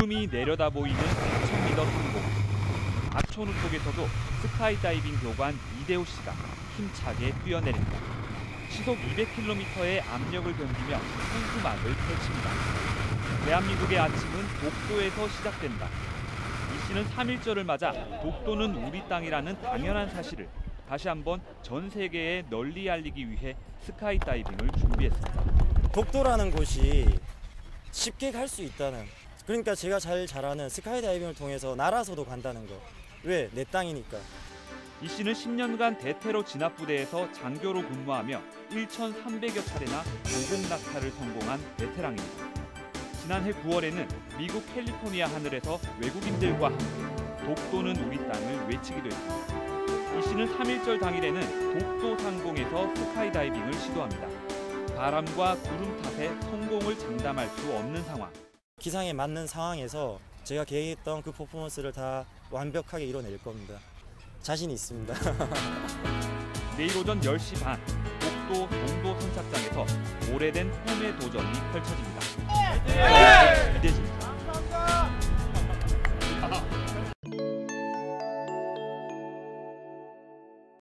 구름이 내려다 보이는 4,000m 상공. 악천후 속에서도 스카이다이빙 교관 이대호 씨가 힘차게 뛰어내립니다. 시속 200km의 압력을 견디며 선수막을 펼칩니다. 대한민국의 아침은 독도에서 시작된다. 이 씨는 3.1절을 맞아 독도는 우리 땅이라는 당연한 사실을 다시 한번 전 세계에 널리 알리기 위해 스카이다이빙을 준비했습니다. 독도라는 곳이 쉽게 갈 수 있다는, 그러니까 제가 제일 잘하는 스카이다이빙을 통해서 날아서도 간다는 거. 왜? 내 땅이니까. 이 씨는 10년간 대테러 진압부대에서 장교로 근무하며 1,300여 차례나 고공 낙하를 성공한 베테랑입니다. 지난해 9월에는 미국 캘리포니아 하늘에서 외국인들과 함께 독도는 우리 땅을 외치기도 했습니다. 이 씨는 3.1절 당일에는 독도 상공에서 스카이다이빙을 시도합니다. 바람과 구름 탓에 성공을 장담할 수 없는 상황. 기상에 맞는 상황에서 제가 계획했던 그 퍼포먼스를 다 완벽하게 이뤄낼 겁니다. 자신이 있습니다. 내일 오전 10시 반 독도 동도 선착장에서 오래된 꿈의 도전이 펼쳐집니다.